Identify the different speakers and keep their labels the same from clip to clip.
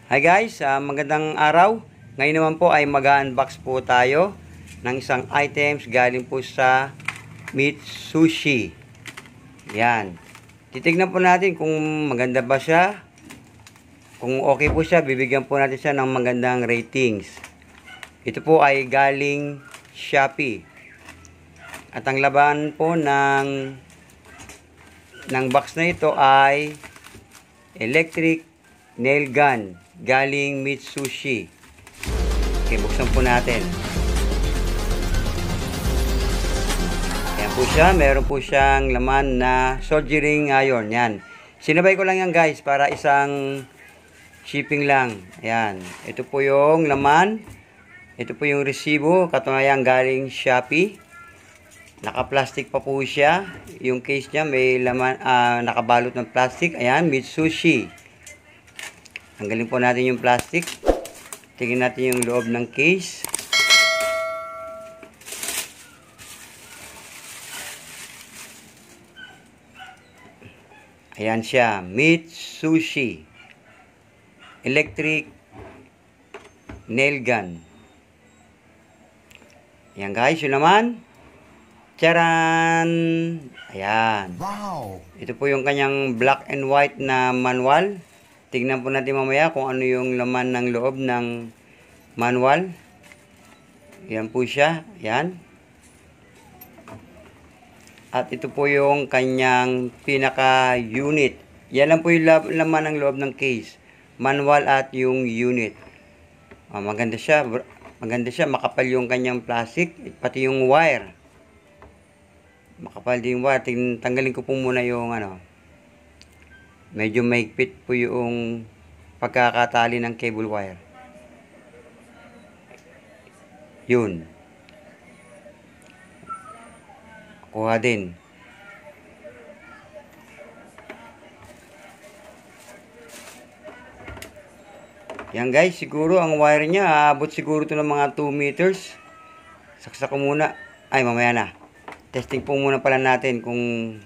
Speaker 1: Hi guys, magandang araw. Ngayon naman po ay mag-unbox po tayo ng isang items galing po sa Mitsushi. Yan. Titignan po natin kung maganda ba siya. Kung okay po siya, bibigyan po natin siya ng magandang ratings. Ito po ay galing Shopee. At ang laban po ng box na ito ay electric nail gun galing Mitsushi. Okay, buksan po natin. Ayan po siya. Meron po siyang laman na soldering iron. Yan. Sinabay ko lang yan guys para isang shipping lang. Ayan. Ito po yung laman. Ito po yung resibo. Katunayan galing Shopee. Naka-plastic pa po siya. Yung case niya may laman, nakabalot ng plastic. Ayan, Mitsushi. Tanggalin po natin yung plastic. Tingnan natin yung loob ng case. Ayan siya, Mitsushi electric nail gun. Ayan guys, yun naman. Charan! Ayan.
Speaker 2: Wow!
Speaker 1: Ito po yung kanyang black and white na manual. Tignan po natin mamaya kung ano yung laman ng loob ng manual. Yan po siya. Yan. At ito po yung kanyang pinaka-unit. Yan lang po yung laman ng loob ng case. Manual at yung unit. Maganda siya. Maganda siya. Makapal yung kanyang plastic. Pati yung wire. Makapal din yung wire. Tanggalin ko po muna yung medyo mahigpit po yung pagkakatali ng cable wire. Yun. Kuha din. Yan guys, siguro ang wire niya aabot siguro ito ng mga 2 meters. Saksak ko muna. Ay, mamaya na. Testing po muna pala natin kung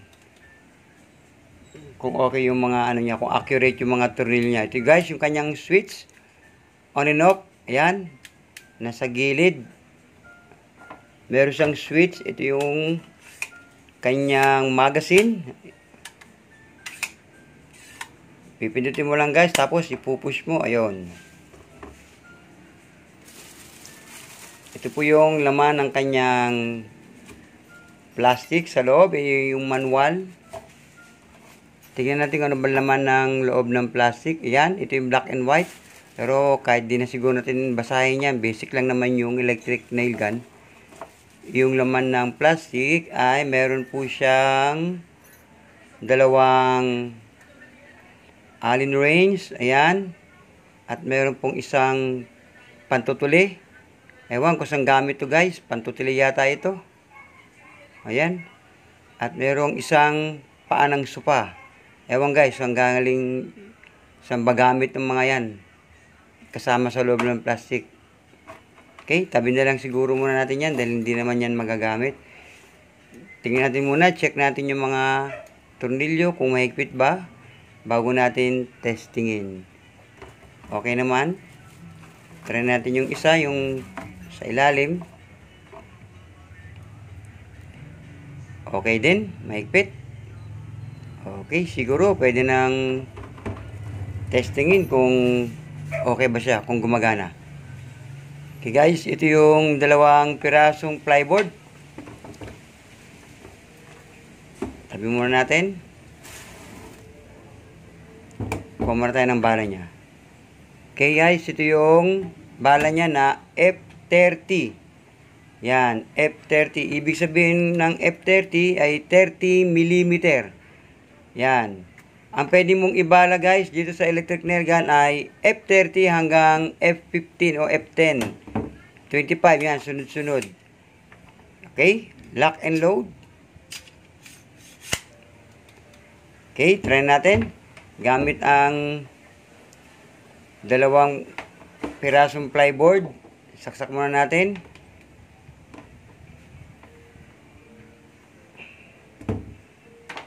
Speaker 1: okay yung mga niya, kung accurate yung mga tornilyo niya. Ito guys, yung kanyang switch on and off. Ayan. Nasa gilid. Meron siyang switch. Ito yung kanyang magazine. Pipindutin mo lang guys, tapos ipupush mo. Ayun. Ito po yung laman ng kanyang plastic sa loob. Yung manual. Tingnan natin kung ano ba laman ng loob ng plastic. Ayan, ito yung black and white. Pero kahit di na siguro natin basahin yan, basic lang naman yung electric nail gun. Yung laman ng plastic ay meron po siyang dalawang allen wrench. Ayan. At meron pong isang pantutuli. Ewan ko saan gamit to guys. Pantutuli yata ito. Ayan. At merong isang paa ng sopa. Ewan guys, ang galing saan ba gamit ng mga yan. Kasama sa loob ng plastic. Okay, tabi na lang siguro muna natin yan dahil hindi naman yan magagamit. Tingnan natin muna, check natin yung mga tornilyo kung mahigpit ba bago natin testingin. Okay naman. Try natin yung isa, yung sa ilalim. Okay din, mahigpit. Okay, siguro pwede nang testingin kung okay ba siya, kung gumagana. Okay guys, ito yung dalawang pirasong plyboard. Tabi muna natin. Kuha muna tayo ng bala niya. Okay guys, ito yung bala niya na F30. Yan, F30. Ibig sabihin ng F30 ay 30 mm. Yan. Ang pwede mong ibala guys dito sa electric nail gun ay F30 hanggang F15 o F10. 25 yan, sunod-sunod. Okay, lock and load. Okay, try natin. Gamit ang dalawang pirasong plyboard. Saksak muna natin.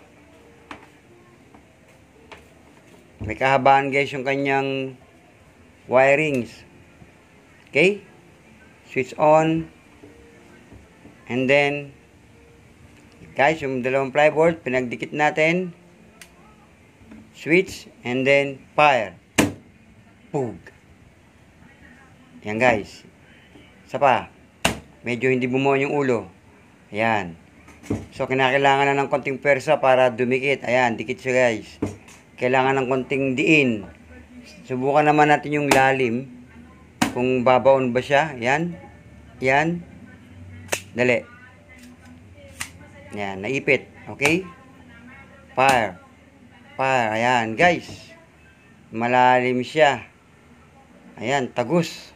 Speaker 1: May kahabaan guys yung kanyang wirings. Okay? Switch on. And then, guys, yung dalawang plyboard, pinagdikit natin. Switch, and then fire. Pug. Yan guys. Isa pa. Medyo hindi bumuo yung ulo. Ayan. So, kinakailangan na ng konting persa para dumikit. Ayan, dikit siya guys. Kailangan ng konting diin. Subukan naman natin yung lalim. Kung babaon ba siya. Ayan. Ayan. Dali. Ayan, naipit. Okay? Fire. Fire. Ayan, guys. Malalim siya. Ayan, tagus.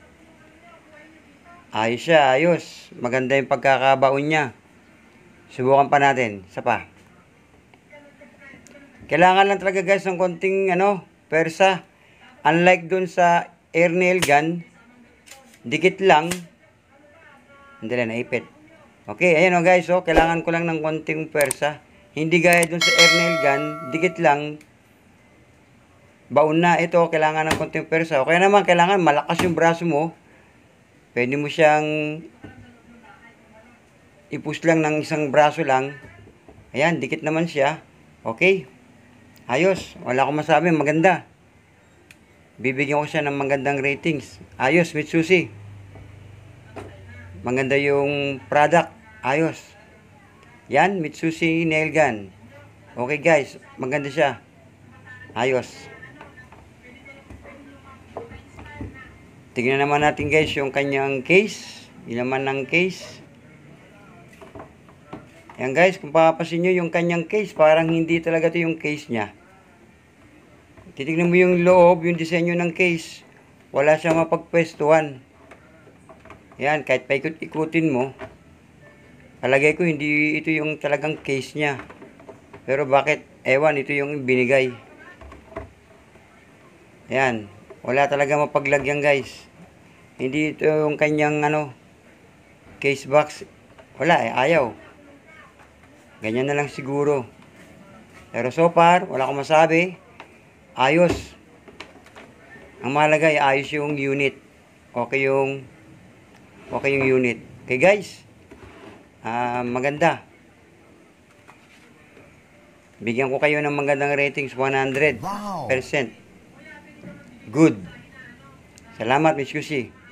Speaker 1: Ayos siya, ayos. Maganda yung pagkakabaon niya. Subukan pa natin. Isa pa. Kailangan lang talaga guys ng konting persa. Unlike dun sa air nail gun, dikit lang. Hindi lang, naipit. Okay, ayan guys. So, kailangan ko lang ng konting persa. Hindi gaya dun sa air nail gun, dikit lang. Baon na. Ito, kailangan ng konting persa. O kaya naman, kailangan malakas yung braso mo. Pwede mo siyang i-push lang ng isang braso lang. Ayan, dikit naman siya. Okay. Ayos. Wala akong masabi. Maganda. Bibigyan ko siya ng magandang ratings. Ayos, Mitsushi. Maganda yung product. Ayos. Yan, Mitsushi nail gun. Okay guys, maganda siya. Ayos. Tingnan naman natin guys yung kanyang case. Ilaman ng case. Yan guys, kung papasin nyo yung kanyang case, parang hindi talaga ito yung case niya. Titignan mo yung loob, yung disenyo ng case. Wala siyang mapagpwestuhan. Yan, kahit paikot-ikutin mo, palagay ko hindi ito yung talagang case niya. Pero bakit? Ewan, ito yung binigay. Yan. Wala talaga mapaglagyan guys. Hindi ito yung kanyang case box. Wala ayaw. Ganyan na lang siguro. Pero so far, wala akong masabi. Ayos. Ang mahalaga ay ayos yung unit. Okay yung unit. Okay guys. Maganda. Bigyan ko kayo ng magandang ratings, 100%. Good. Salamat, Miss Kushi.